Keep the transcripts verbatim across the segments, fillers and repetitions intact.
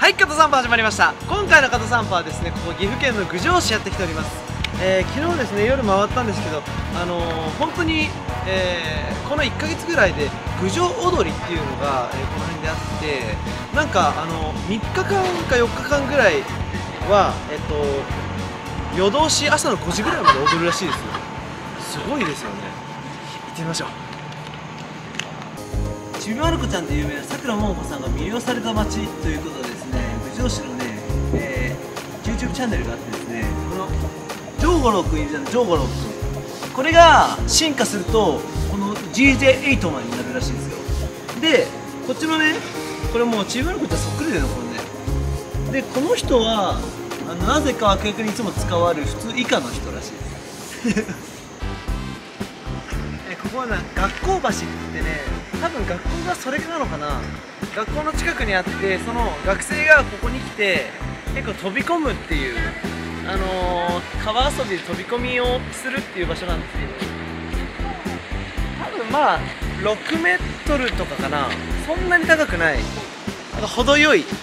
はい、加藤散歩始まりました。今回の加藤散歩はですね、ここ岐阜県の郡上市やってきております。えー、昨日ですね、夜回ったんですけど、あのー、本当に、えー、このいっかげつぐらいで郡上踊りっていうのが、えー、この辺であって、なんかあのみっかかんかよっかかんぐらいは、えっと、夜通し朝のごじぐらいまで踊るらしいですよ。すごいですよね。行ってみましょう。ちびまる子ちゃんで有名なさくらももこさんが魅了された街ということでですね、郡上市のね、えー、YouTube チャンネルがあってですね、このジョーゴロウくんいるじゃん、ジョーゴロウくん、これが進化するとこの ジージェーエイトマンになるらしいんですよ。でこっちのね、これもうちびまる子ちゃんそっくりだよ、これね。でこの人はあのなぜか悪役にいつも使われる普通以下の人らしいですえここはな学校橋って言ってね、多分学校がそれなのかな、学校の近くにあって、その学生がここに来て結構飛び込むっていう、あのー、川遊びで飛び込みをするっていう場所なんですけど、多分まあろくメートルとかかな、そんなに高くない、なんか程よい、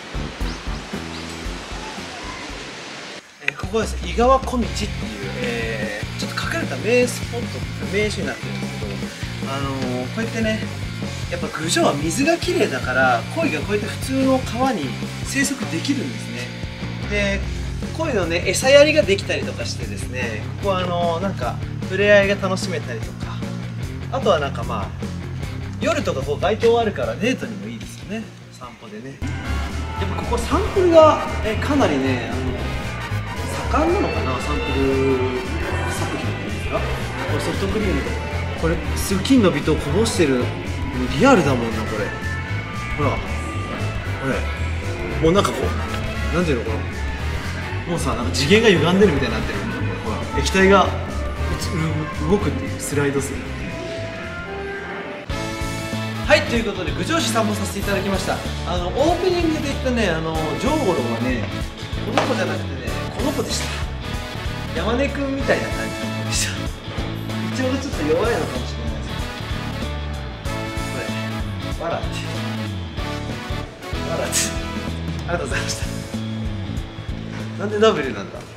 えー、ここです。井川小道っていう、えー、ちょっと隠れた名スポット、名所になってるんですけど、あのー、こうやってね、やっぱ郡上は水がきれいだから鯉がこうやって普通の川に生息できるんですね。で鯉のね餌やりができたりとかしてですね、ここはあのなんか触れ合いが楽しめたりとか、あとはなんかまあ夜とかこう街灯あるからデートにもいいですよね、散歩でね。やっぱここサンプルがえかなりね、あの盛んなのかな、サンプル作品っていうんですか。これソフトクリームとか、これすぐ金の微糖こぼしてる、リアルだもんな、これ。ほらこれもうなんかこうなんていうの、このもうさ、なんか次元が歪んでるみたいになってる。ほら液体が動くっていう、スライドするっていう。はい、ということで郡上市散歩させていただきました。あのオープニングで言ったね、あのジョーゴロウはね、この子じゃなくてね、この子でした。山根くんみたいな感じの子でした。一応ちょっと弱いのかもしれないですけど、笑って笑ってありがとうございました。なんで ダブリュー なんだ。